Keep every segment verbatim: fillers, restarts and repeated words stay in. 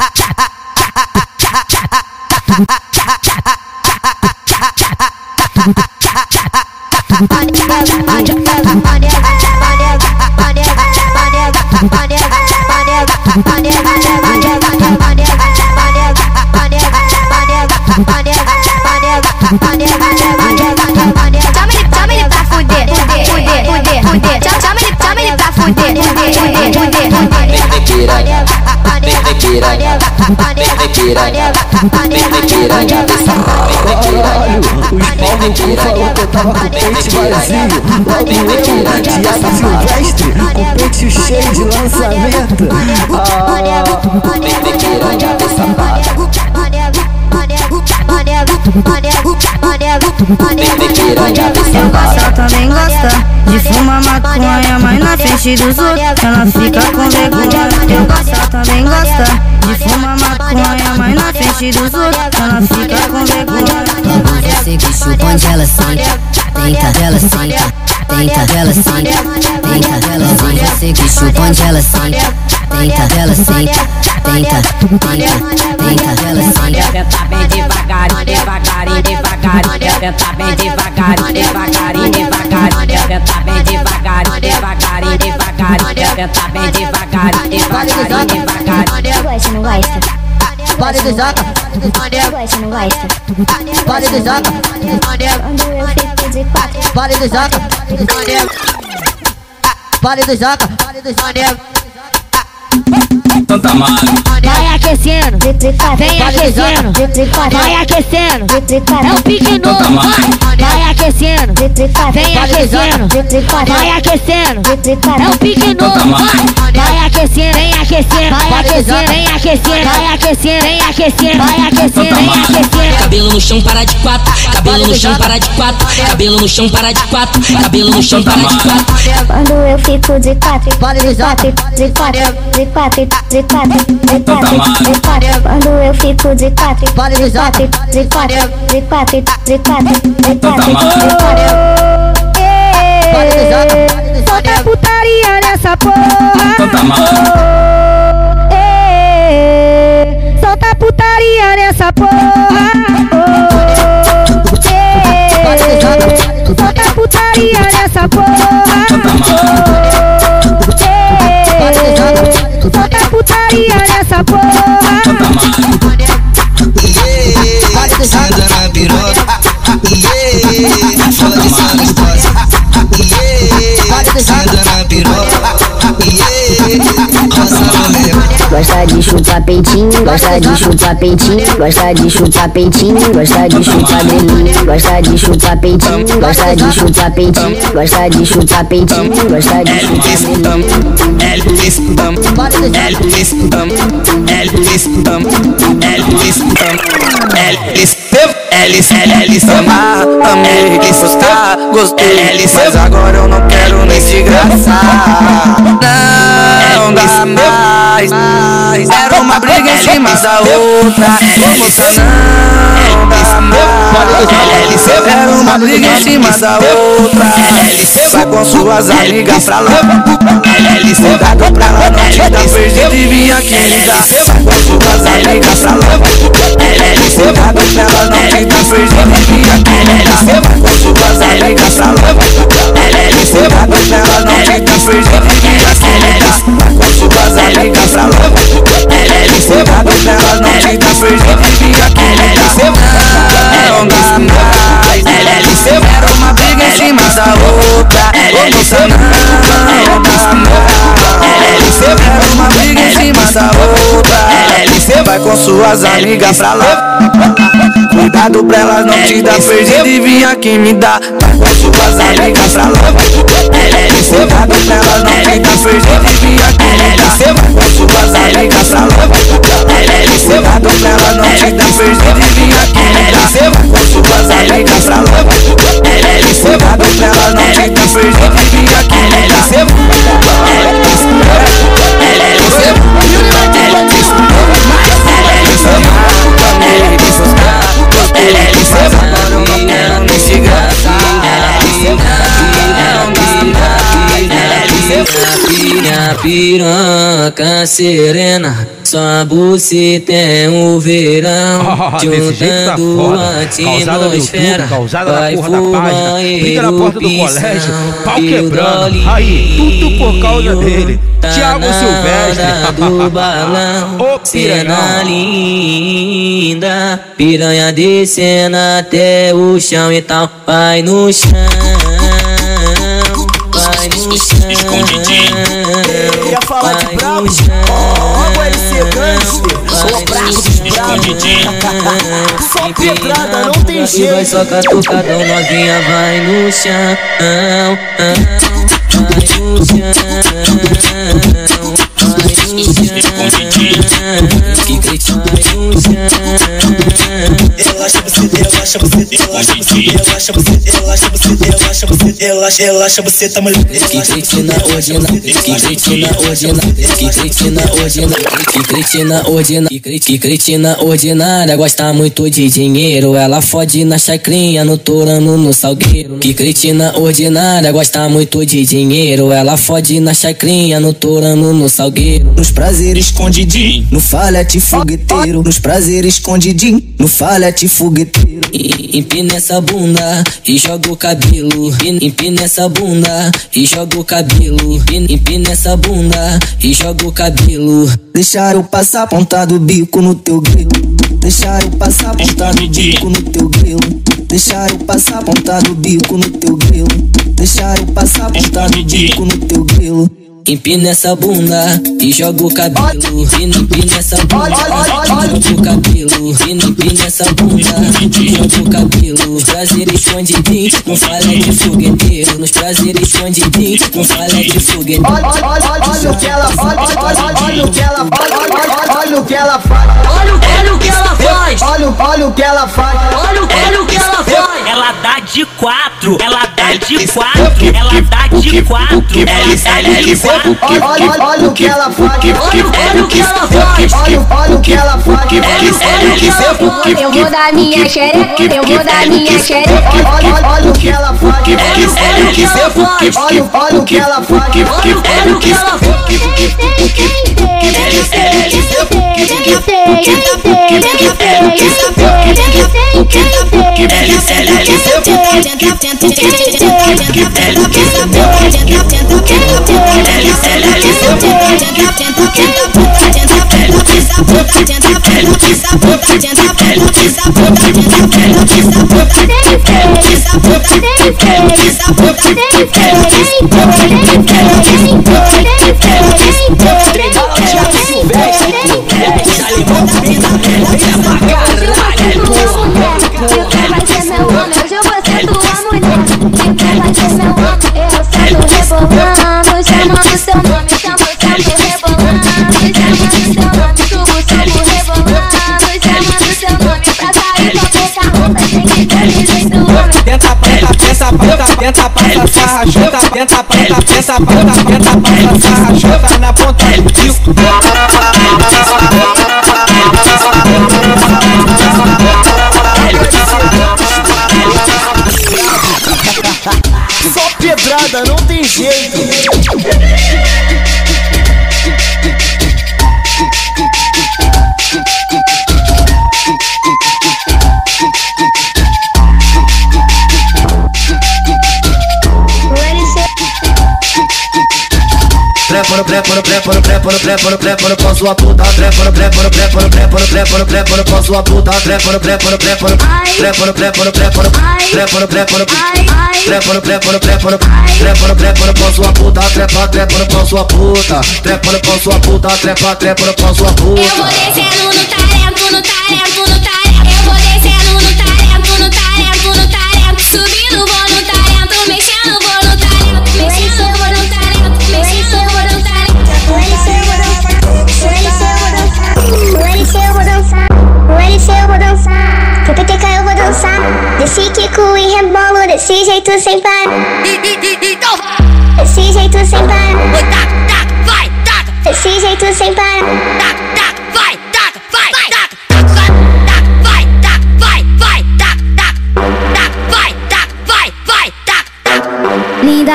Chama ele pra fuder, fuder, fuder, fuder, fuder. Chama ele, chama ele pra fuder, fuder, fuder, fuder. Vem piranha, vem piranha, vem piranha, vem piranha, Caralho, os Paulo falou que eu tava com o peito vazio. Logo eu, Thiago Silvestre, com o peito cheio de lançamento. Ah, vem piranha, vem safada. Ela também gosta de fumar maconha, mas na frente dos outros ela fica com vergonha. Ela também gosta de fumar maconha, mas na frente dos outros ela fica com vergonha. Você que chupa onde ela senta, tenta, ela senta, tenta, ela senta, tenta, ela senta. Você que chupa onde ela senta, tenta, ela senta, tenta, tenta, tenta, ela senta. Tenta bem devagarinho, devagarinho, devagarinho. Tenta bem devagarinho, devagarinho, devagarinho. Tenta bem devagarinho, devagarinho, devagarinho. Tenta bem devagarinho, devagarinho, devagarinho. Gosta, não gosta? Pode de zaca, Gosta, não gosta? pode de zaca, Quando eu fico de quatro. pode de zaca, pode de zaca, pode de zaca. Santa Mara. Vai aquecendo, vem aquecendo, vai aquecendo, é o pique novo, vai, vai aquecendo, vem aquecendo, vai aquecendo, é o pique novo, vai, vai aquecendo, vem aquecendo, vai aquecendo, vem aquecendo, vai aquecendo, vem aquecendo, vai aquecendo, vem aquecendo. Cabelo no chão, para de quatro, cabelo no chão, para de quatro, cabelo no chão, para de quatro, cabelo no chão, para de quatro. Quando eu fico de quatro, de quatro, de quatro, de quatro, de quatro, de quatro, de quatro. Quando eu fico de quatro, de quatro, de quatro, de quatro, de quatro, de quatro, de quatro. Solta putaria nessa porra. Solta putaria nessa porra. Solta putaria nessa porra. Solta putaria nessa porra. Yeah, senta na piroca. Yeah, fode essa gostosa. Yeah, senta na piroca. Yeah, roça no meu. Gosta de chupar peitinho, gosta de chupar peitinho, gosta de chupar peitinho, gosta de chupar grelinho, gosta de chupar peitinho, gosta de chupar peitinho, gosta de chupar peitinho, gosta de chupar Eles, eles amar, amei, gostar, gostei, mas agora eu não quero nem se graçar. Não dá mais, era uma briga em cima da outra. Moça, não dá mais, era uma briga em cima da outra. Sai com suas amigas pra lá, cuidado pra ela não te dar perdido e vim aqui me dar. Sai com suas amigas pra lá, cuidado pra ela não te dar perdido e vim aqui me dar. Sai com suas amigas pra lá, cuidado pra ela não te dar perdido e vim aqui me dar. Sai com suas amigas pra lá, cuidado pra ela não te dar perdido e vim aqui me dar. Não dá mais, era uma briga em cima da outra. Moça, não dá mais, era uma briga em cima da outra. Vai com suas amigas pra lá, cuidado pra elas não te dar perdido e vim aqui me dar. Vai com suas amigas pra lá, cuidado pra elas não te dar perdido e vim aqui me dar. Vai com suas amigas pra lá, cuidado pra elas não te dar perdido e vim aqui me dar. Vai com suas amigas pra lá, cuidado pra elas não te dar perdido e vim aqui me dar. Minha piranha serena sua buceta é um verão, oh, juntando a atmosfera. Causada vai na porra da página, briga na porta do colégio, pau quebrando. Aí, tudo por causa dele, Thiago Silvestre. Do balão, ô cena linda, piranha descendo até o chão, então vai no chão, vai no chão, ia falar de brabo, ó o L C Gangster, o braço brabo, só pedrada, não tem jeito. E vai só catucadão, novinha, vai no chão, vai no chão, relaxa você, relaxa você, relaxa você, relaxa você, relaxa você, relaxa você, relaxa, relaxa você, tá mulher. Que cretina ordinária, que cretina ordinária, que cretina ordinária, que cretina ordinária, que cretina ordinária, gosta muito de dinheiro, ela fode na chacrinha, no torano, no salgueiro. Que cretina ordinária, gosta muito de dinheiro, ela fode na chacrinha, no torano, no salgueiro. Nos prazeres escondidinho, no falete fogueteiro, nos prazeres escondidinho, no falete fogueteiro. Empina essa bunda e joga o cabelo, empina essa bunda e joga o cabelo, empina essa bunda e joga o cabelo. Deixar eu passar a ponta do bico no teu grilo, deixar eu passar a ponta do bico no teu grilo, deixar eu passar a ponta do bico no teu grilo, deixar eu passar a ponta do bico no teu grilo. Empina essa bunda e joga o cabelo, empina essa bunda e joga o cabelo, empina essa bunda e joga o cabelo. Nos prazeres escondidinhos, não fala de fogueteiro, nos prazeres escondidinhos, não fala de fogueteiro. Olha o que ela faz, olha o que ela faz, olha o que ela faz, olha o que ela faz, olha olha o que ela faz, olha o que ela faz. Ela dá de quatro, ela dá de quatro, ela dá de quatro, ela dá de quatro. Olha, olha, olha o que ela faz, olha, olha o que ela faz, olha, olha o que ela faz, eu vou dar minha xereca, eu vou dar minha xereca, olha, olha o que ela faz, olha o que ela faz, olha, olha o que ela faz, olha o que ela faz. Tenta, tenta, pensa, tenta, tenta, passa, sarra, chuta, tenta, tenta, pensa, tenta, tenta, passa, sarra, chuta na ponta do bico. Só pedrada, não tem jeito. Preparo, preparo, preparo, preparo, preparo, preparo, com sua puta. Preparo, preparo, preparo, preparo, preparo, preparo, com sua puta. Preparo, preparo, preparo, preparo, preparo, preparo, preparo, preparo, preparo, preparo, preparo, preparo, preparo, com sua puta. Trepa, treparo, com sua puta. Treparo, com sua puta. Trepa, treparo, com sua puta. Eu vou descendo no talento, no talento, no talento. Eu vou descendo no talento, no talento, no talento. Subindo vou no talento, mexendo vou no talento, mexendo vou no talento, mexendo vou no talento. O L C eu vou dançar, o L C eu vou dançar, o L C eu vou dançar, o P T K eu vou dançar. Desse quico e rebolo, desse jeito sem par. Desse jeito sem par. Vai, taca, Desse jeito sem par. taca, taca, vai, taca, vai, taca, taca, vai, taca, vai, vai, taca, taca, taca, vai, taca, vai, vai, taca. Linda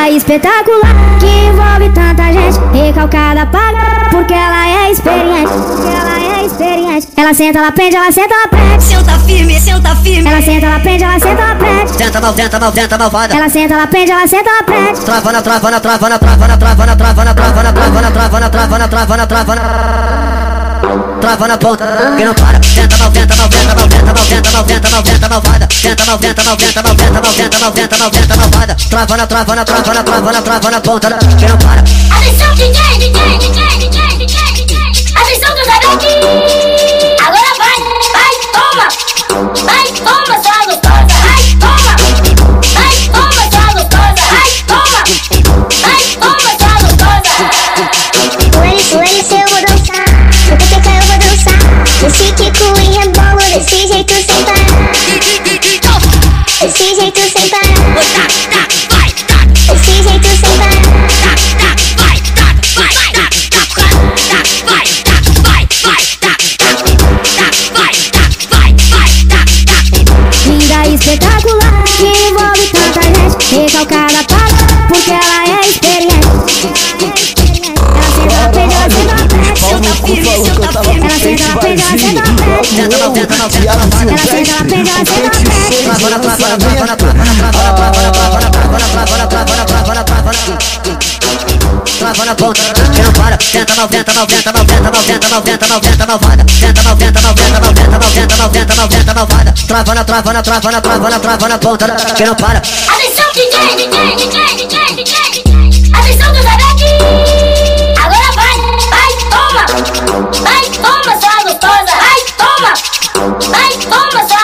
Linda e espetacular, que envolve tanta gente. Recalcada paga, porque ela é experiente. Porque ela é experiente. Ela senta, ela prende, ela senta, ela prende. Senta firme, senta firme. Ela senta, ela prende, ela senta, ela prende. Tenta mal, tenta mal, tenta malvada. Ela senta, ela prende, ela senta, ela prende. Trava na, trava na, trava na, trava na, trava na, trava na, trava na, trava na, trava na, trava na, trava na, trava na. Trava na ponta, que não para. Tenta mal, tenta mal, tenta mal, tenta mal, tenta mal, tenta mal, tenta malvada. Tenta mal, tenta mal, tenta mal, tenta mal, tenta mal, tenta mal, tenta malvada. Trava na, trava na, trava na, trava na, trava na ponta, que não para. Atenção, D J, D J, D J, D J, D J, D J. Atenção, Cruzabeque. Agora vai, vai, toma. Vai, toma, sua gostosa. Vai, toma. Vai, toma, sua gostosa. Vai, toma. Vai, toma, sua gostosa. O L C, o L C eu vou dançar. O P P K eu vou dançar. Desse Kiko e rebolo, desse jeito sem parar. Desse jeito sem parar. Desse jeito sem parar. Linda e espetacular, que envolve tanta gente. Recalcada paga, porque ela é experiente. Ela senta, ela prende, ela senta, ela prende. Senta firme, senta firme. Ela senta, ela prende, ela senta, ela prende. Tenta mal, tenta mal, tenta malvada. Ela senta, ela prende, ela senta, ela prende. Trava na, trava na, trava na, trava na, trava na, trava na, trava na, trava na, trava na, trava na, trava na. Trava na ponta, que não para. Tenta mal, tenta mal, tenta mal, tenta mal, tenta mal, tenta mal, tenta malvada. Tenta mal, tenta mal, tenta mal, tenta mal, tenta mal, tenta mal, tenta malvada. Trava na, trava na, trava na, trava na, trava na ponta, que não para. Atenção, D J, D J, D J, D J, D J. Atenção, Cruzabeque. Agora vai, vai, toma. Vai, toma, sua gostosa. Vai, toma. Vai, toma, sua